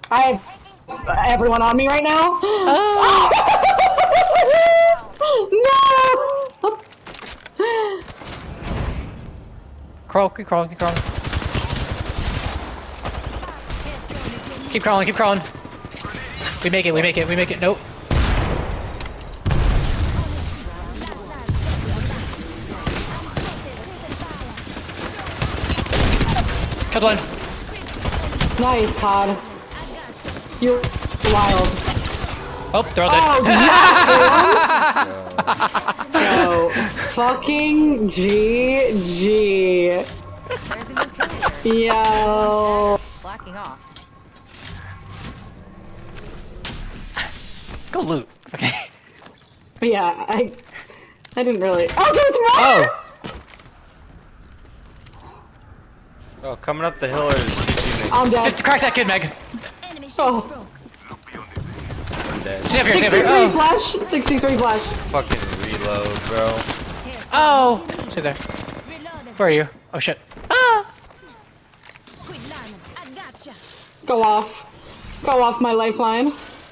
I have everyone on me right now. Oh. No! Crawl, keep crawling, keep crawling. Keep crawling, keep crawling. We make it, we make it, we make it. Nope. Killed one. Nice, Todd. You're wild. Oh, they're all dead. Oh, yeah! Yo, fucking GG. Yo. Slacking off. Go loot. Okay. Yeah, I didn't really. Oh, there's one! Oh! Oh, coming up the hill is GG. I'm dead. Just crack that kid, Meg. Oh. I'm dead. Stay up here, stay up 63 here. Oh! flash. 63 flash. Fucking reload, bro. Oh! Stay there. Where are you? Oh shit. Ah! Go off. Go off my lifeline.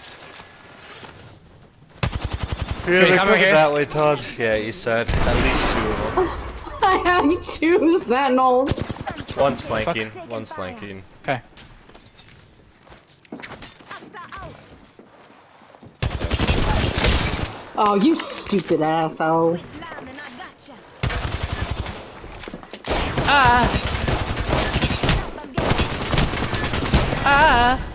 Yeah, Okay, they're come over coming here. that way, Todd. Yeah, you said. At least 2 of them. I have 2 sentinels. One's flanking. One's flanking. Okay. Oh, you stupid asshole. Ah! Ah!